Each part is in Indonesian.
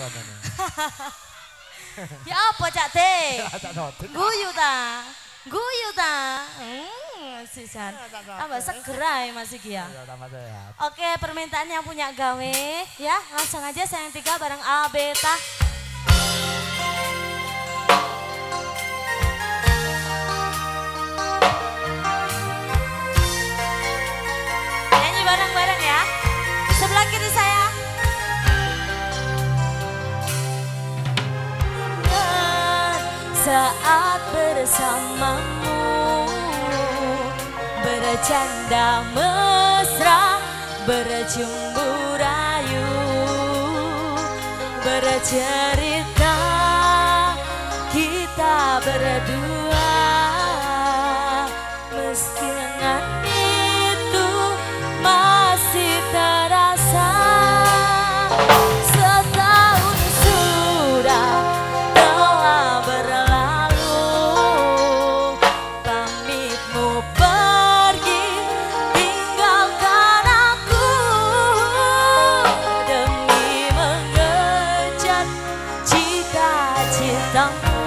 koncone. Ya apa Cak Teh? Cak Notik. Guyu ta? Guyu ta? Sisan. Tambah seger ae Mas iki ya. Iya, tambah sehat. Oke, permintaan yang punya gawe ya, langsung aja sayang tiga bareng Abeta. Nyanyi bareng-bareng ya. Sebelah kiri saya. Saat bersamamu bercanda mesra, bercumbu rayu, bercerita kita berdua, meski dengan itu masih terasa. Setahun sudah telah berlalu, pamitmu pergi tinggalkan aku demi mengejar cita-citamu,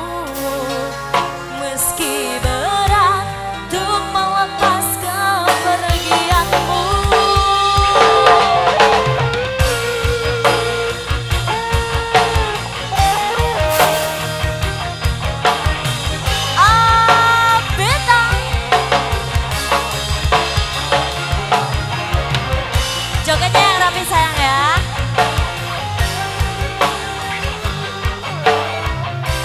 meski berat untuk melepas kepergianmu. Abeta. Jogetnya yang rapi sayang ya.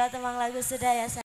temang lagu sudah ya.